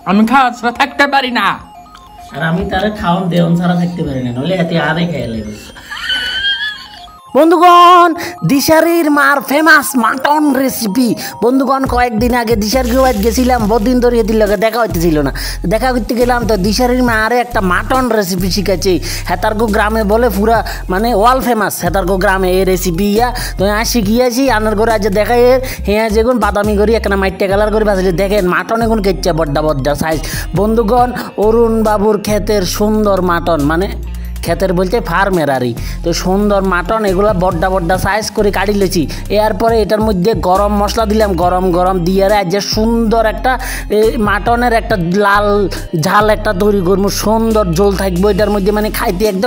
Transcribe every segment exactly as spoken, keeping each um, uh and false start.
আমি খাওয়া ছাড়া থাকতে পারি না। আর আমি তারে খাওয়ান দেওয়ান ছাড়া থাকতে পারি না, নইলে হাতে আরে খেয়ে লাগবে। বন্ধুগণ, দিশারির মার ফেমাস মাটন রেসিপি। বন্ধুগণ, কয়েকদিন আগে দিশার গিয়ে গেছিলাম, বহুদিন ধরে এদের লোকে দেখা হইতেছিল না। দেখা করতে গেলাম তো দিশারির মা আরে একটা মাটন রেসিপি শিখেছে। হেতারগো গ্রামে বলে পুরা মানে ওয়াল ফেমাস হেতারগো গ্রামে এই রেসিপি ইয়া। তো আমি শিখিয়েছি আনার করে আজ দেখা এর হ্যাঁ যেগুন বাদামি করি একটা মাইটে কালার করে বাজলে দেখেন মাটন এগুন কেচ্ছে বড্ডা বড্ডা সাইজ। বন্ধুগণ, অরুণ বাবুর ক্ষেতের সুন্দর মাটন, মানে ক্ষেতের বলতে ফার্মের আরই তো সুন্দর মাটন, এগুলো বড্ডা বড্ডা সাইজ করে কাটি লেছি। এরপরে এটার মধ্যে গরম মশলা দিলাম, গরম গরম দিয়ে যে সুন্দর একটা মাটনের একটা লাল ঝাল একটা তৈরি করবো, সুন্দর ঝোল থাকবো এটার মধ্যে, মানে খাইতে একদম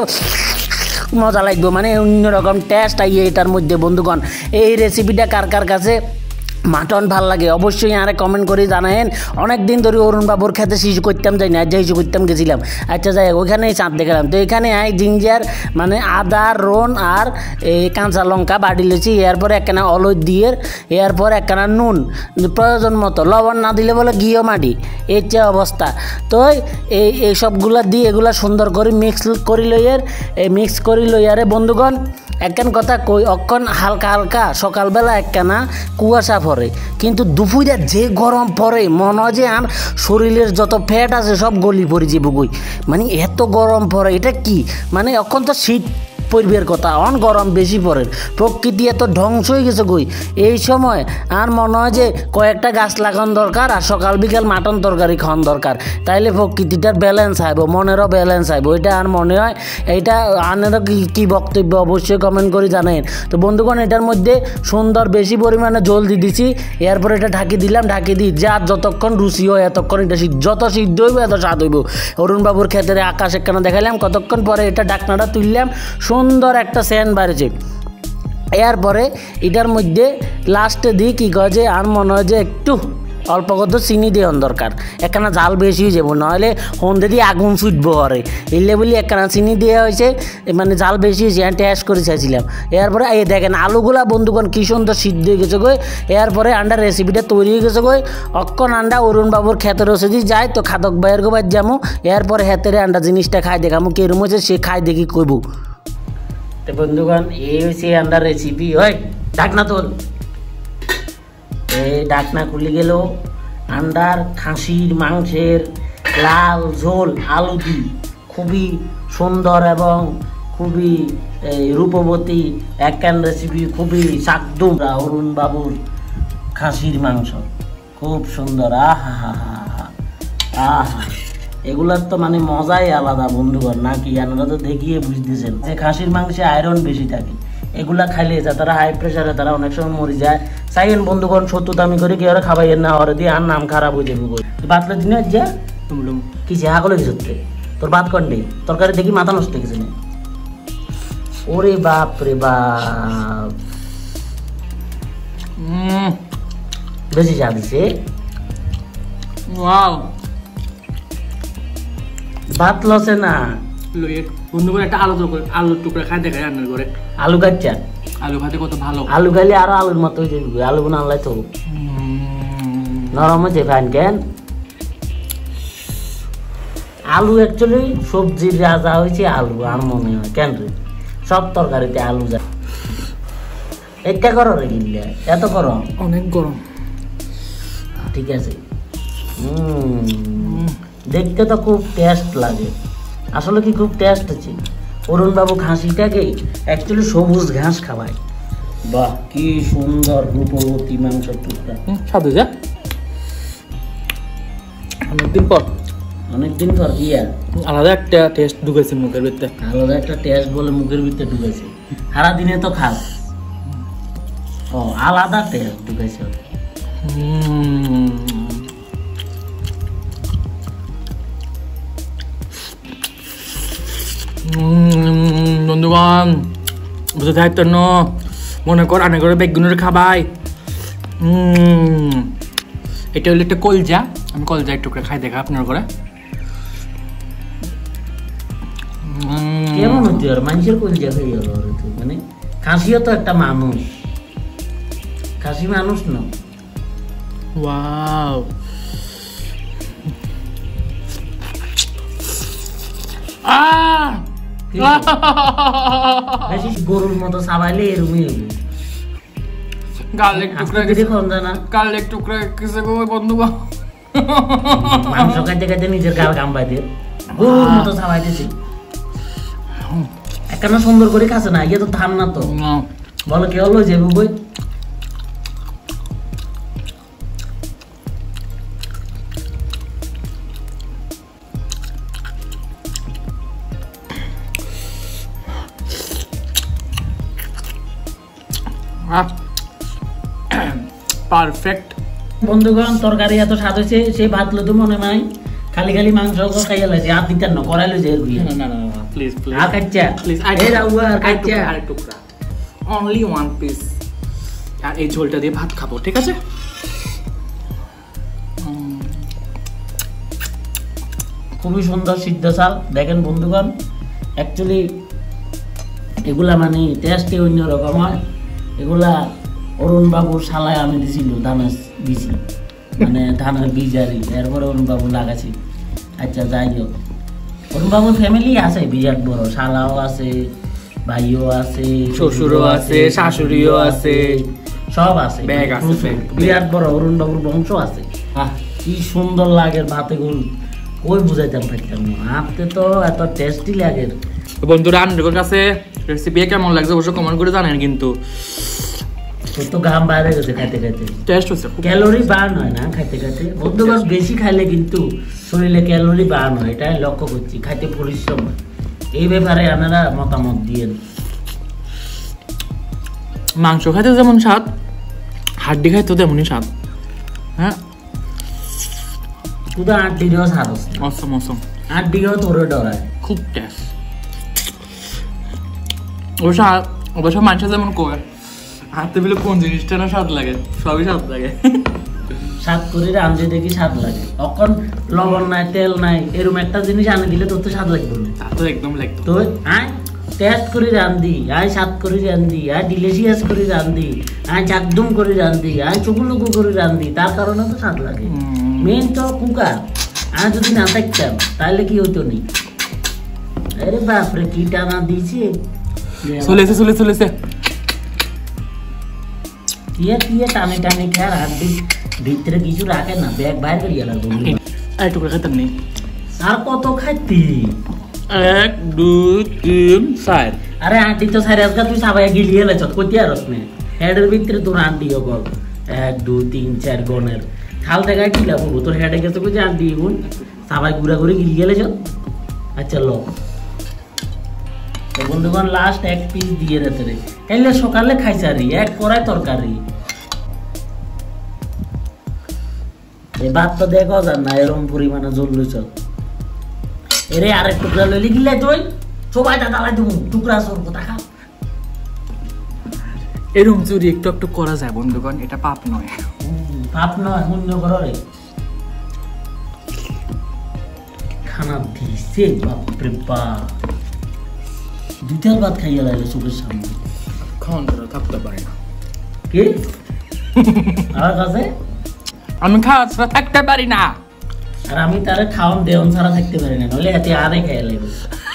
মজা লাগবে, মানে অন্যরকম টেস্ট আইয়ে এটার মধ্যে। বন্ধুগণ, এই রেসিপিটা কার কার কাছে মাটন ভাল লাগে অবশ্যই আরে কমেন্ট করে জানায়েন। অনেক দিন ধরে অরুণ বাবুর খেতে শিশু করতাম যাই না, যে শিশু করতাম গেছিলাম। আচ্ছা যাই ওইখানেই চাঁদ দেখলাম, তো এখানে আই জিঞ্জার মানে আদা রোন আর এই কাঁচা লঙ্কা বাড়ি লেছি। এরপরে একখানা অলদ দিয়ে, এরপর একখানা নুন প্রয়োজন মতো, লবণ না দিলে বলে ঘিও মাটি, এর চেয়ে অবস্থা। তো এই এই সবগুলা দিয়ে এগুলা সুন্দর করে মিক্স করি লইয়ের এই মিক্স করি লইয়ারে বন্ধুগণ, একখান কথা কই, অক্ষণ হালকা হালকা সকালবেলা একখানা কুয়াশা পড়ে, কিন্তু দুপুরে যে গরম পড়ে মনে হয় যে আর শরীরের যত ফ্যাট আছে সব গলি পড়ে যাবো গই, মানে এত গরম পড়ে। এটা কি মানে অক্ষণ তো শীত পরিবের কথা, অন গরম বেশি পড়ে, প্রকৃতি এত ধ্বংস হয়ে গেছে গই। এই সময় আর মনে হয় যে কয়েকটা গাছ লাগানো দরকার আর সকাল বিকাল মাটন তরকারি খাওয়ান দরকার, তাইলে প্রকৃতিটার ব্যালেন্স আইব, মনেরও ব্যালেন্স আইব। এটা আর মনে হয় এইটা আনেরও কি কী বক্তব্য অবশ্যই কমেন্ট করে জানেন। তো বন্ধুগণ, এটার মধ্যে সুন্দর বেশি পরিমাণে জল দিয়ে দিছি, এরপর এটা ঢাকি দিলাম, ঢাকি দিই যা যতক্ষণ রুচি হয় এতক্ষণ এটা যত সিদ্ধ হইব এত স্বাদ হইব। অরুণ বাবুর ক্ষেতের আকাশ একখানা দেখালাম, কতক্ষণ পরে এটা ঢাকনাটা তুললাম, সুন্দর একটা সেন্ট বাড়েছে। এরপরে এটার মধ্যে লাস্টে দিই কী কয় যে আর মনে হয় যে একটু অল্প কত চিনি দেওয়ার দরকার, একখানা জাল বেশি হয়ে যাবো, নাহলে সন্ধে দিয়ে আগুন ছুটবো হরে এলে বলি একখানা চিনি দেওয়া হয়েছে, মানে জাল বেশি হয়েছে, আমি টেস্ট করে চাইছিলাম। এরপরে এই দেখেন আলুগুলা বন্ধুগণ কী সুন্দর সিদ্ধ হয়ে গেছে গই। এরপরে আন্ডার রেসিপিটা তৈরি হয়ে গেছে গই। অক্ষণ আন্ডা অরুণ বাবুর খেতের ওষুধি যায় তো খাদক বাইয়ের গোবার যামো, এরপরে হেতেরে আন্ডা জিনিসটা খাই দেখামো কেরম হয়েছে, সে খাই দেখি কইব। তো বন্ধুগণ, এই হচ্ছে আন্ডার রেসিপি। হয় ঢাকনা তোল, এই ঢাকনা খুলে গেল আন্ডার খাসির মাংসের লাল ঝোল আলু দি, খুবই সুন্দর এবং খুবই রূপবতী একখান রেসিপি, খুবই সাকদম। অরুণ বাবুর খাসির মাংস খুব সুন্দর, আহা হা হা হা আহা, এগুলার তো মানে মজাই আলাদা বন্ধুগণ, নাকি আপনারা তো দেখিয়ে বুঝতেছেন যে খাসির মাংসে আয়রন বেশি থাকে, এগুলা খাইলে যা তারা হাই প্রেশারে তারা অনেক সময় মরে যায়। চাইয়েন বন্ধুগণ সত্য দামি করে কি ওরা খাবাইয়ের না, ওরা দিয়ে আর নাম খারাপ হয়ে যাবে। বাতলে দিনে যা কি যে হাগলে দিচ্ছে তোর বাত কন্ডে তরকারি দেখি মাথা নষ্ট হয়ে গেছে না। ওরে বাপ রে বাপ, বেশি যা দিছে ভাত লসে না। বন্ধুগণ, একটা আলু আলুর টুকরা খাই দেখায় রান্নার করে, আলু কাটছা, আলু খাতে কত ভালো, আলু খাইলে আরো আলুর মতো হয়ে যাবে, আলু গুলো আনলাই তো নরম হয়েছে ফাইন। কেন আলু অ্যাকচুয়ালি সবজির রাজা হয়েছে আলু, আর মনে হয় কেন রে সব তরকারিতে আলু যায়। একটা করো রে কিনলে এত করো, অনেক গরম, ঠিক আছে। হম দেখতে তো খুব টেস্ট লাগে, আসলে কি খুব টেস্ট আছে। অরুণ বাবু খাসিটাকে অ্যাকচুয়ালি সবুজ ঘাস খাওয়ায়। বাহ কি সুন্দর রূপবতী মাংস টুকরা, সাথে যা অনেকদিন পর অনেকদিন পর কি আর আলাদা একটা টেস্ট ঢুকেছে মুখের ভিতরে, আলাদা একটা টেস্ট বলে মুখের ভিতরে ঢুকেছে। সারা দিনে তো খাস, ও আলাদা টেস্ট ঢুকেছে। বন্ধুগণ, বুঝে থাকতো ন মনে কর আনে করে বেগুনের খাবাই। এটা হলো একটা কলজা, আমি কলজা একটু করে খাই দেখা আপনার করে কেমন হচ্ছে আর মানুষের কলজা খাই গেল, মানে খাসিও তো একটা মানুষ, খাসি মানুষ না। ওয়াও আহ বেশি গরুর মতো সাবাইলে এরকমই হবে। গার্লিক টুকরা আজকে কম জানা গার্লিক টুকরা কিসে গো বন্ধুগণ, মাংস খাইতে খাইতে নিজের গাল কামবাইতে গরুর মতো সাবাইতেছি। একখানা সুন্দর করে খাচ্ছে না, ইয়ে তো ধান না তো। বলো কে হলো যে বই পারফেক্ট। বন্ধুগণ তরকারি এত স্বাদ হয়েছে, সে ভাত লো তো মনে নাই, খালি খালি মাংস খাইয়া লাগছে। আর দিতেন না করাইলো যে না না না প্লিজ প্লিজ আর কাচ্চা প্লিজ এই রাউ আর কাচ্চা আর টুকরা অনলি ওয়ান পিস। আর এই ঝোলটা দিয়ে ভাত খাবো, ঠিক আছে? খুবই সুন্দর সিদ্ধ চাল। দেখেন বন্ধুগণ, অ্যাকচুয়ালি এগুলা মানে টেস্টে অন্যরকম হয়। এগুলা অরুণ বাবুর শালায় আমি দিছিল ধানের বীজ, মানে ধানের বীজ আর এরপরে অরুণ বাবু লাগাছি। আচ্ছা যাই হোক, অরুণ বাবুর ফ্যামিলি আছে বিরাট বড়, শালাও আছে, ভাইও আছে, শ্বশুরও আছে, শাশুড়িও আছে, সব আছে, ব্যাগ আছে, ব্যাগ। বিরাট বড় অরুণ বাবুর বংশ আছে। আহ কি সুন্দর লাগে ভাতে গুল, কই বুঝাইতাম পারতাম না। আপনি তো এত টেস্টি লাগে। বন্ধুরা আপনাদের কাছে রেসিপি কেমন লাগছে অবশ্যই কমেন্ট করে জানেন, কিন্তু তোর তো ঘাম বাইরে গেছে খাইতে খাইতে। টেস্ট হচ্ছে, ক্যালোরি বার্ন হয় না খাইতে খাইতে বন্ধুগণ, বেশি খাইলে কিন্তু শরীরে ক্যালোরি বার্ন হয়, এটাই লক্ষ্য করছি। খাইতে পরিশ্রম হয়। এই ব্যাপারে আপনারা মতামত দিয়েন। মাংস খাইতে যেমন স্বাদ, হাড্ডি খাইতে তেমনই স্বাদ। হ্যাঁ শুধু আট ডিগ্রিও স্বাদ আছে, অসম অসম, আট ডিগ্রিও তোরে ডরায়। খুব টেস্ট। অবশ্য অবশ্য মানুষ যেমন করে হাতে পেলে কোন জিনিসটা না স্বাদ লাগে, সবই স্বাদ লাগে। স্বাদ করে রাঁধতে দেখি স্বাদ লাগে, তখন লবণ নাই তেল নাই এরকম একটা জিনিস আনে দিলে তোর তো স্বাদ লাগবে না। তা তো একদম লাগতো। তো আয় টেস্ট করে রান্ধি, আয় স্বাদ করে রান্ধি, আয় ডিলিশিয়াস করে রান্ধি, আয় চাকদুম করে রান্ধি, আয় চুকুলুকু করে রান্ধি, তার কারণে তো স্বাদ লাগে। মেন তো কুকার। আর যদি না থাকতাম তাহলে কি হতো নি? আরে বাপরে কি টানা দিয়েছে, চলেছে চলে চলেছে ইয়ে ইয়ে টানে টানে খেয়ার হাত দিন ভিতরে কিছু রাখে না, ব্যাগ বাইর করিয়া লাগবে। আর টুকরা খেতাম নেই। আর কত খাইতি? এক দুই তিন চার। আরে আন্টি তো সারি আজকে তুই সবাই গিলিয়ে লেছ কইতে আরস নে হেডের ভিতরে তোর আন্টি বল এক দুই তিন চার গনের খাল দেখায় কি লাভ তোর হেডে গেছে কই যে আন্টি গুণ সবাই ঘুরা ঘুরে গিলিয়ে লেছ। আচ্ছা লো বন্ধুগণ লাস্ট এক পিস দিয়ে রে তোরে কাইলে সকালে খাইছারি এক কড়াই তরকারি। এই ভাত তো দেখো যান না এরকম পরিমাণে জল লইছ। এরে আরেক টুকরা লইলি গিলে তুই সবাই দাদা তুমি টুকরা সর কথা খা। এরকম চুরি একটু একটু করা যায় বন্ধুগণ, এটা পাপ নয়। পাপ নয়, পুণ্য করো রে। খানা দিছে বাপরে বাপ, দুইটা ভাত খাইয়া লাগলে চোখের সামনে। খাওয়ান ছাড়া থাকতে পারি না। কি আমার কাছে আমি খাওয়া ছাড়া থাকতে পারি না। আর আমি তারে খাওয়ান দেওয়ান ছাড়া থাকতে পারি না, নইলে এতে আরে খাইয়া লাগবে।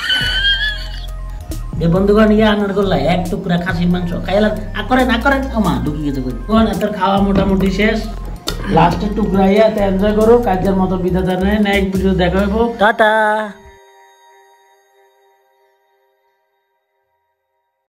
যে বন্ধুগণ ইয়ে আনার করলা এক টুকরা খাসির মাংস খাইলা আ করেন আ করেন আমা ঢুকি গেছে কোন এত খাওয়া মোটামুটি শেষ। লাস্টের টুকরা ইয়া এনজয় করো, কাজের মতো বিদায় জানাই। নেক্সট ভিডিও দেখা হইব, টাটা।